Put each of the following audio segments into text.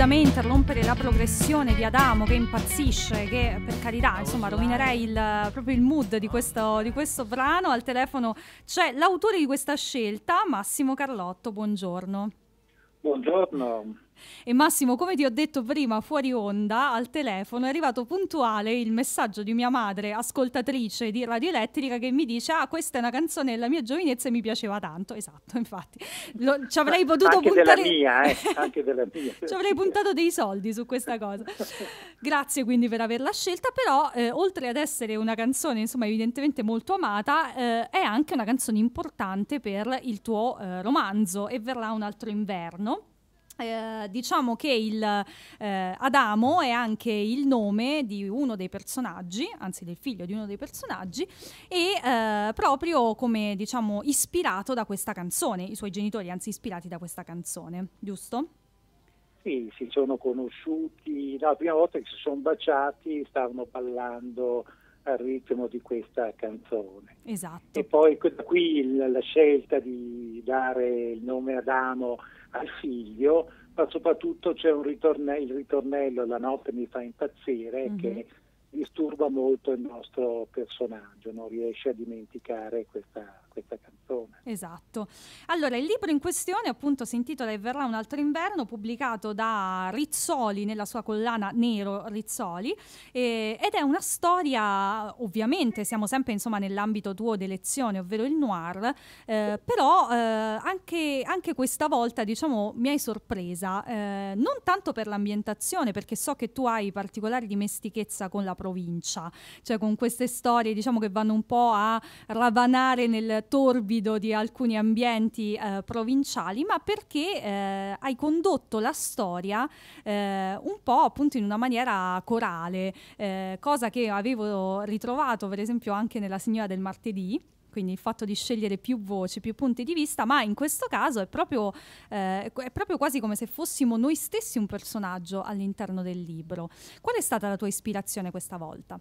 assolutamente rompere la progressione di Adamo che impazzisce, che per carità, insomma, rovinerei proprio il mood di questo brano. Al telefono c'è l'autore di questa scelta, Massimo Carlotto. Buongiorno. Buongiorno. E Massimo, come ti ho detto prima fuori onda al telefono, è arrivato puntuale il messaggio di mia madre, ascoltatrice di Radio Elettrica, che mi dice: ah, questa è una canzone della mia giovinezza e mi piaceva tanto. Esatto, infatti ci avrei potuto anche puntare della mia, anche della mia. Ci avrei puntato dei soldi su questa cosa. Grazie quindi per averla scelta, però oltre ad essere una canzone insomma evidentemente molto amata, è anche una canzone importante per il tuo romanzo E verrà un altro inverno. Diciamo che Adamo è anche il nome di uno dei personaggi, anzi del figlio di uno dei personaggi, e proprio come diciamo ispirato da questa canzone, i suoi genitori anzi ispirati da questa canzone, giusto? Sì, si sono conosciuti, la prima volta che si sono baciati stavano ballando al ritmo di questa canzone. Esatto. E poi da qui la scelta di dare il nome Adamo al figlio, ma soprattutto c'è il ritornello La notte mi fa impazzire, che disturba molto il nostro personaggio, non riesce a dimenticare questa canzone. Esatto. Allora, il libro in questione appunto si intitola E verrà un altro inverno, pubblicato da Rizzoli nella sua collana Nero Rizzoli, ed è una storia, ovviamente siamo sempre insomma nell'ambito tuo di lezione, ovvero il noir, però anche questa volta diciamo mi hai sorpresa, non tanto per l'ambientazione, perché so che tu hai particolari dimestichezza con la provincia, cioè con queste storie diciamo che vanno un po' a ravanare nel torbido di alcuni ambienti provinciali, ma perché hai condotto la storia un po' appunto in una maniera corale, cosa che avevo ritrovato per esempio anche nella Signora del Martedì. Quindi il fatto di scegliere più voci, più punti di vista, ma in questo caso è proprio quasi come se fossimo noi stessi un personaggio all'interno del libro. Qual è stata la tua ispirazione questa volta?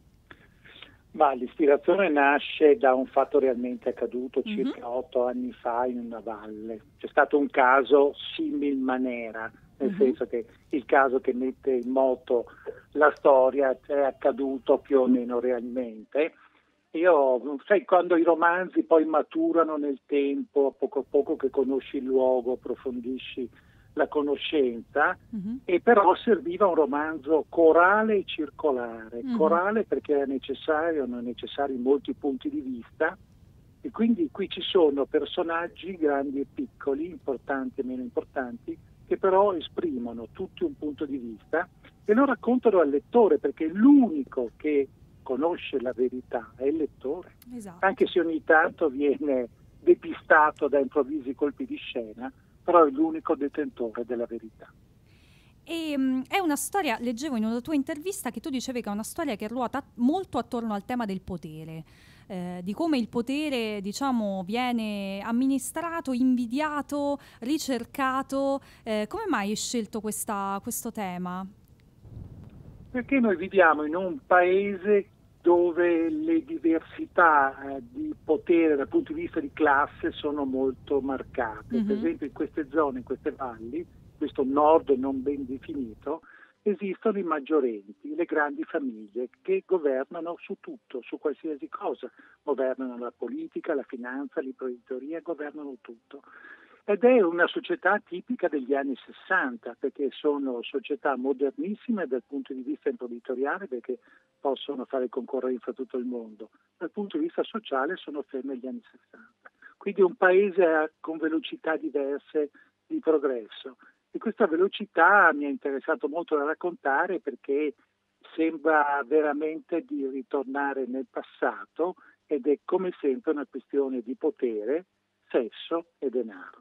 Ma l'ispirazione nasce da un fatto realmente accaduto circa 8 anni fa in una valle. C'è stato un caso simil manera, nel senso che il caso che mette in moto la storia è accaduto più o meno realmente. Sai, quando i romanzi poi maturano nel tempo, poco a poco che conosci il luogo, approfondisci la conoscenza, e però serviva un romanzo corale e circolare. Corale perché erano necessari molti punti di vista, e quindi qui ci sono personaggi grandi e piccoli, importanti e meno importanti, che però esprimono tutti un punto di vista e lo raccontano al lettore, perché l'unico che conosce la verità è il lettore. Esatto. Anche se ogni tanto viene depistato da improvvisi colpi di scena, però è l'unico detentore della verità. E è una storia, leggevo in una tua intervista che tu dicevi che è una storia che ruota molto attorno al tema del potere, di come il potere, diciamo, viene amministrato, invidiato, ricercato. Come mai hai scelto questo tema? Perché noi viviamo in un paese dove le diversità di potere dal punto di vista di classe sono molto marcate. Per esempio in queste zone, in queste valli, questo nord non ben definito, esistono i maggiorenti, le grandi famiglie che governano su tutto, su qualsiasi cosa. Governano la politica, la finanza, l'imprenditoria, governano tutto. Ed è una società tipica degli anni 60, perché sono società modernissime dal punto di vista imprenditoriale, perché possono fare concorrenza a tutto il mondo. Dal punto di vista sociale sono ferme agli anni 60. Quindi un paese con velocità diverse di progresso. E questa velocità mi ha interessato molto da raccontare, perché sembra veramente di ritornare nel passato, ed è come sempre una questione di potere, sesso e denaro.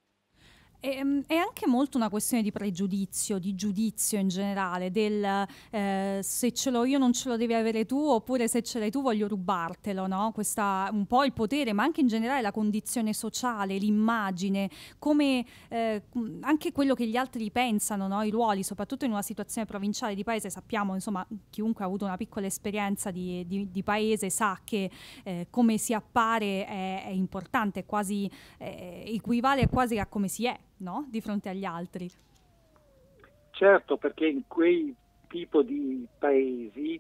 È anche molto una questione di pregiudizio, di giudizio in generale, del se ce l'ho io non ce lo devi avere tu, oppure se ce l'hai tu voglio rubartelo, no? Questa un po' il potere, ma anche in generale la condizione sociale, l'immagine, come anche quello che gli altri pensano, no? I ruoli, soprattutto in una situazione provinciale di paese, sappiamo, insomma, chiunque ha avuto una piccola esperienza di paese sa che come si appare è importante, quasi equivale quasi a come si è, no? Di fronte agli altri. certo, perché in quei tipo di paesi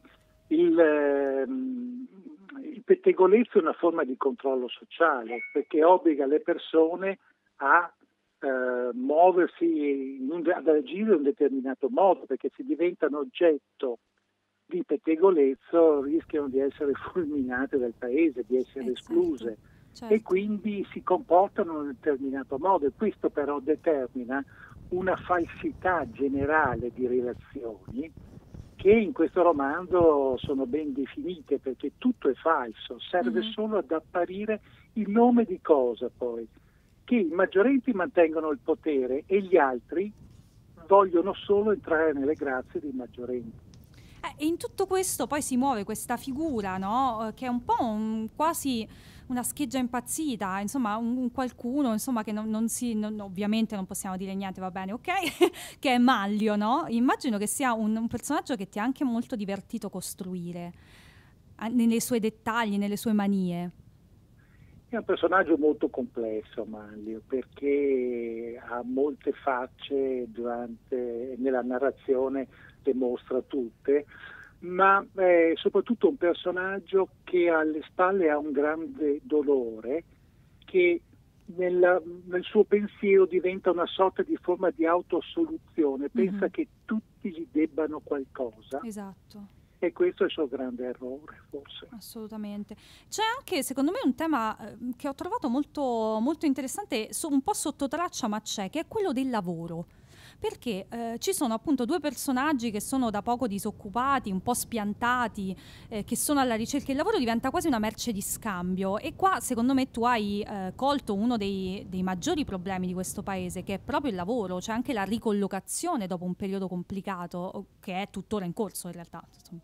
il pettegolezzo è una forma di controllo sociale, perché obbliga le persone a muoversi, ad agire in un determinato modo, perché se diventano oggetto di pettegolezzo rischiano di essere fulminate dal paese, di essere escluse, certo. e quindi si comportano in un determinato modo, e questo però determina una falsità generale di relazioni che in questo romanzo sono ben definite, perché tutto è falso, serve solo ad apparire il nome di cosa poi, che i maggiorenti mantengono il potere e gli altri vogliono solo entrare nelle grazie dei maggiorenti. E in tutto questo poi si muove questa figura, no? Che è un po' quasi una scheggia impazzita, insomma, un qualcuno, insomma, che ovviamente non possiamo dire niente, va bene, ok? Che è Manlio, no? Immagino che sia un personaggio che ti ha anche molto divertito costruire, nei suoi dettagli, nelle sue manie. È un personaggio molto complesso, Manlio, perché ha molte facce nella narrazione, le mostra tutte, ma è soprattutto un personaggio che alle spalle ha un grande dolore, che nel suo pensiero diventa una sorta di forma di autoassoluzione, pensa che tutti gli debbano qualcosa. Esatto. E questo è il suo grande errore, forse. Assolutamente. C'è anche, secondo me, un tema che ho trovato molto, molto interessante, un po' sotto traccia, ma c'è, che è quello del lavoro. Perché ci sono appunto due personaggi che sono da poco disoccupati, un po' spiantati, che sono alla ricerca. Il lavoro diventa quasi una merce di scambio, e qua secondo me tu hai colto uno dei maggiori problemi di questo paese, che è proprio il lavoro, cioè anche la ricollocazione dopo un periodo complicato, che è tuttora in corso in realtà. Insomma.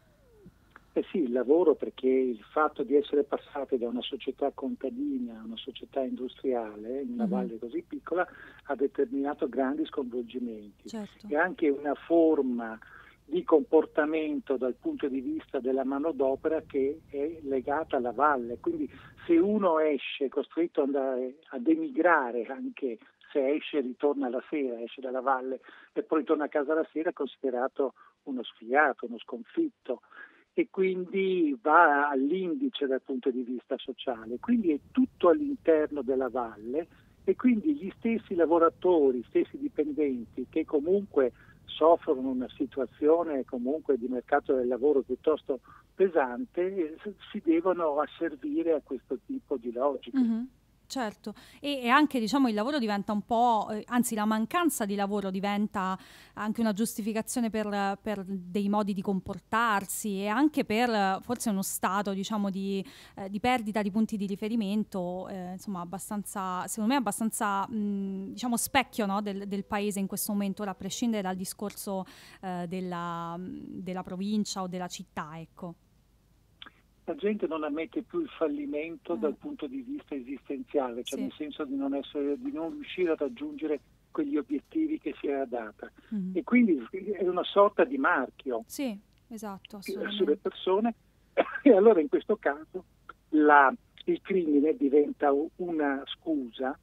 Eh sì, il lavoro, perché il fatto di essere passati da una società contadina a una società industriale in una valle così piccola ha determinato grandi sconvolgimenti. Certo. E anche una forma di comportamento dal punto di vista della manodopera che è legata alla valle. Quindi se uno esce, costretto ad emigrare, anche se esce e ritorna la sera, esce dalla valle e poi torna a casa la sera, è considerato uno sfigato, uno sconfitto, e quindi va all'indice dal punto di vista sociale. Quindi è tutto all'interno della valle, e quindi gli stessi lavoratori, gli stessi dipendenti che comunque soffrono una situazione comunque di mercato del lavoro piuttosto pesante, si devono asservire a questo tipo di logica. Certo, e anche diciamo il lavoro diventa un po', anzi la mancanza di lavoro diventa anche una giustificazione per dei modi di comportarsi, e anche per forse uno stato diciamo di perdita di punti di riferimento, insomma abbastanza, secondo me abbastanza diciamo specchio, no, del paese in questo momento, ora a prescindere dal discorso della provincia o della città, ecco. La gente non ammette più il fallimento dal punto di vista esistenziale, cioè nel senso di non riuscire a raggiungere quegli obiettivi che si era data. E quindi è una sorta di marchio, sì, esatto, sulle persone, e allora in questo caso il crimine diventa una scusa,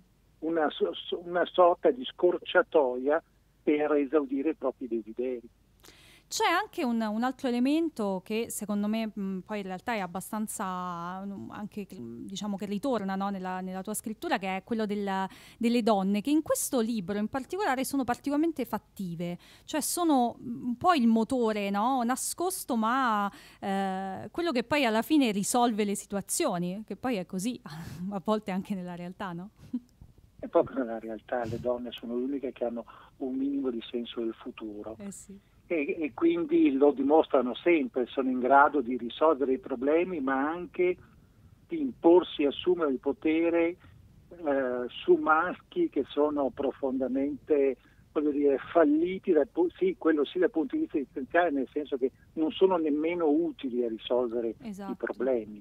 una sorta di scorciatoia per esaudire i propri desideri. C'è anche un altro elemento che secondo me poi in realtà è abbastanza anche diciamo che ritorna, no, nella tua scrittura, che è quello delle donne, che in questo libro in particolare sono particolarmente fattive, cioè sono un po' il motore, no, nascosto, ma quello che poi alla fine risolve le situazioni, che poi è così a volte anche nella realtà, no? E proprio nella realtà le donne sono le uniche che hanno un minimo di senso del futuro. Sì. E quindi lo dimostrano sempre, sono in grado di risolvere i problemi, ma anche di imporsi e assumere il potere su maschi che sono profondamente, voglio dire, falliti, quello sì dal punto di vista esistenziale, nel senso che non sono nemmeno utili a risolvere i problemi.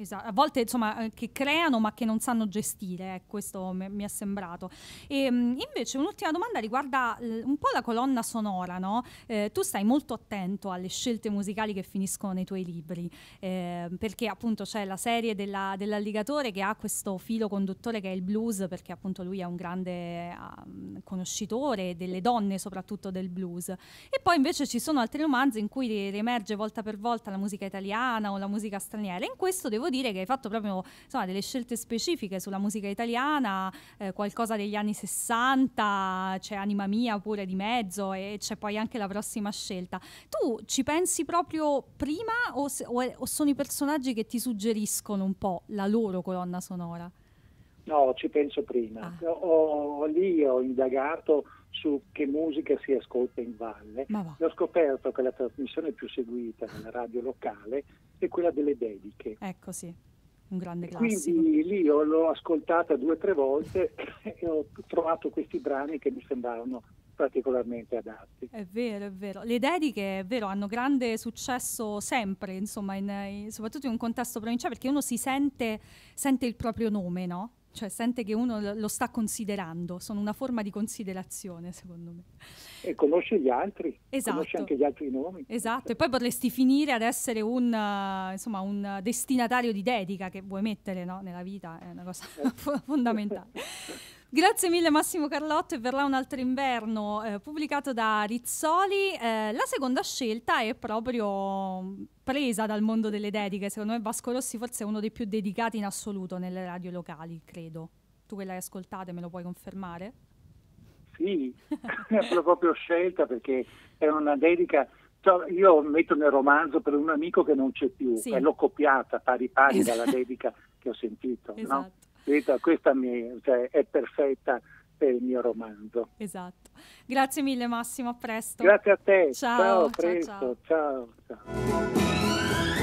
esatto. A volte insomma che creano ma che non sanno gestire, questo mi è sembrato. E invece un'ultima domanda riguarda un po' la colonna sonora, no? Tu stai molto attento alle scelte musicali che finiscono nei tuoi libri, perché appunto c'è la serie dell'alligatore che ha questo filo conduttore che è il blues, perché appunto lui è un grande conoscitore delle donne, soprattutto del blues. E poi invece ci sono altri romanzi in cui riemerge volta per volta la musica italiana o la musica straniera. In questo devo dire che hai fatto proprio insomma delle scelte specifiche sulla musica italiana, qualcosa degli anni 60, c'è Anima Mia pure di mezzo e c'è poi anche la prossima scelta. Tu ci pensi proprio prima o sono i personaggi che ti suggeriscono un po' la loro colonna sonora? No, ci penso prima. Lì ho indagato su che musica si ascolta in valle e ho scoperto che la trasmissione più seguita nella radio locale è quella delle dediche. Ecco, sì, un grande classico. Quindi lì l'ho ascoltata 2 o 3 volte e ho trovato questi brani che mi sembravano particolarmente adatti. È vero, è vero. Le dediche, è vero, hanno grande successo sempre, insomma, soprattutto in un contesto provinciale, perché uno sente il proprio nome, no? Cioè sente che uno lo sta considerando, sono una forma di considerazione, secondo me. E conosci gli altri, esatto. Conosci anche gli altri nomi. Esatto, e poi potresti finire ad essere un destinatario di dedica che vuoi mettere, no, nella vita, è una cosa fondamentale. Grazie mille Massimo Carlotto, e verrà un altro inverno, pubblicato da Rizzoli. La seconda scelta è proprio presa dal mondo delle dediche. Secondo me Vasco Rossi forse è uno dei più dedicati in assoluto nelle radio locali, credo. Tu che l'hai ascoltato me lo puoi confermare? Sì, l'ho proprio scelta perché è una dedica. Io metto nel romanzo per un amico che non c'è più, sì. E l'ho copiata pari dalla dedica che ho sentito. Esatto. No? Questa è perfetta per il mio romanzo. Esatto. Grazie mille Massimo, a presto. Grazie a te. Ciao, a presto. Ciao.